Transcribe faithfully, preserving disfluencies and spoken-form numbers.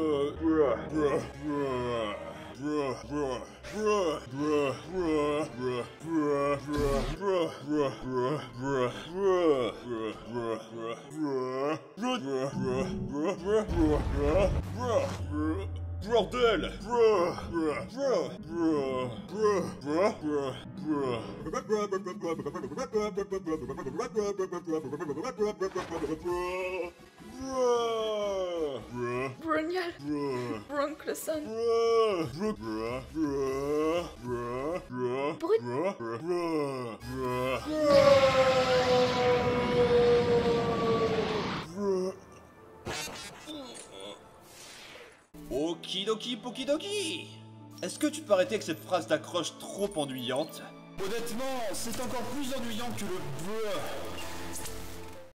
Bordel! Brunial. Broncleson. Brut. Okidoki pokidoki. Est-ce que tu peux arrêter avec cette phrase d'accroche trop ennuyante? Honnêtement, c'est encore plus ennuyant que le peu.